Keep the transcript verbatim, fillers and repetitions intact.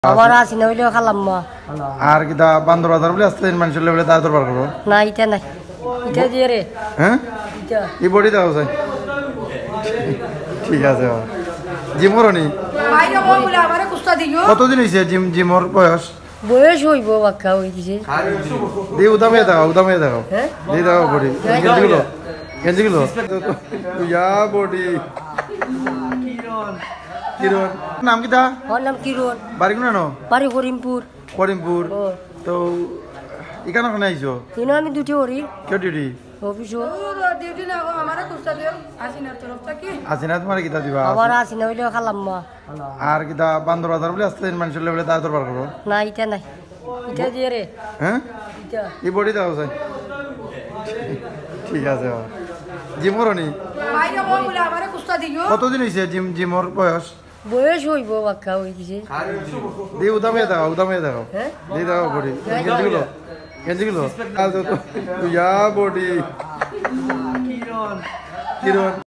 আমার আসি না হইলেও খালাম মা আর কিতা বান্দর বাজার বলে আসতে মানুষের লেভেলে তা দরবার করবো না এটা নাই এটা দিয়ে রে হ্যাঁ এটা এই বডি দাও চাই ঠিক আছে জিম করনি কতদিন হয়েছে জিম জিমর বয়স বয়স হইব বাক্কা হই দিছে দি উদামে দাও উদামে দাও দি দাও বডি গেঞ্জিগুলো গেঞ্জিগুলো ইয়া বডি কিরণ কিরণ নাম কিতা ওর নাম কিরণ বাড়ি কোন নো বাড়ি করিমপুর করিমপুর তো এখানে ওখানে আইছো ইনো আমি দুটি ওরি কে ডিউটি অফিস ডিউটি না আমারে কুস্তা দিও আসিনা তরফ থেকে আসিনা তোমার কিতা দিবা আমার আসি না হইলেও খালাম মা আর কিতা বান্দর বাজার বলে আসতে মানুষের লেভেলে তা দরবার করবো না এটা নাই এটা দিয়ে রে হ্যাঁ এটা এই বডি দাও চাই ঠিক আছে জিম করনি বাইরে বলে আমারে কুস্তা দিও কতদিন হয়েছে জিম জিমর বয়স বয়স হইব বাক্কা হই দিছে দি উদামে দাও উদামে দাও হ্যাঁ দি দাও বডি গেঞ্জিগুলো গেঞ্জিগুলো ইয়া বডি কিরণ কিরণ